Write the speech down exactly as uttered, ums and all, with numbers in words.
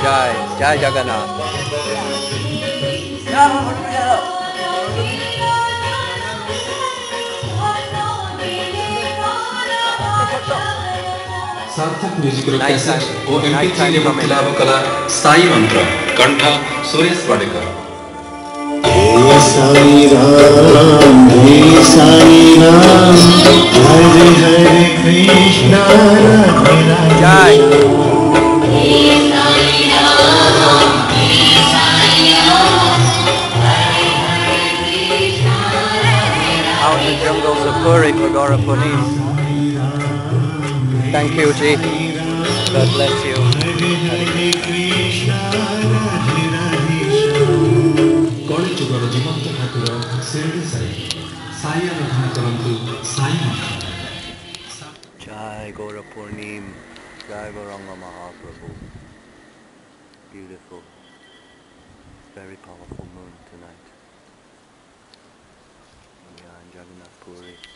Jai, Jai Jagannath. Sarthak music cassette ओ MP three लेवल तिलाव कला साई मंत्र कंठ सुरेश वाडेकर हे साई राम हे साई राम हरे हरे कृष्णा राधे राधे हे साई राम हे Sai Ram Hare Hare Krishna Radhe Radhe Out in the jungles of Puri for Gaura Purnima. Thank you, Ji. God bless you. कौन चुगर जीवंत ठाकुर शिरडी साई साई आराधना करंतु साई मंत्र Jai Gaura Purnima. Jai Gourangalad Mahaprabhu. Beautiful. Very powerful moon tonight. We are in Jagannath Puri.